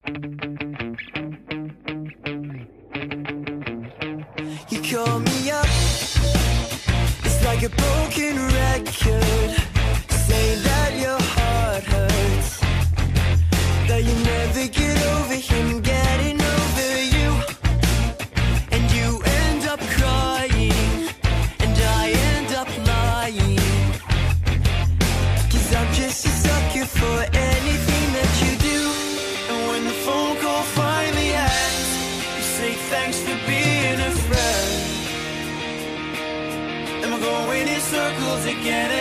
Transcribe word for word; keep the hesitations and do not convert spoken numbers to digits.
You call me up, it's like a broken record, saying that your heart hurts, that you never get over him getting over you, and you end up crying, and I end up lying, 'cause I'm just a sucker for anything that you do. And when the phone call finally ends, you say thanks for being a friend. Am I going in circles again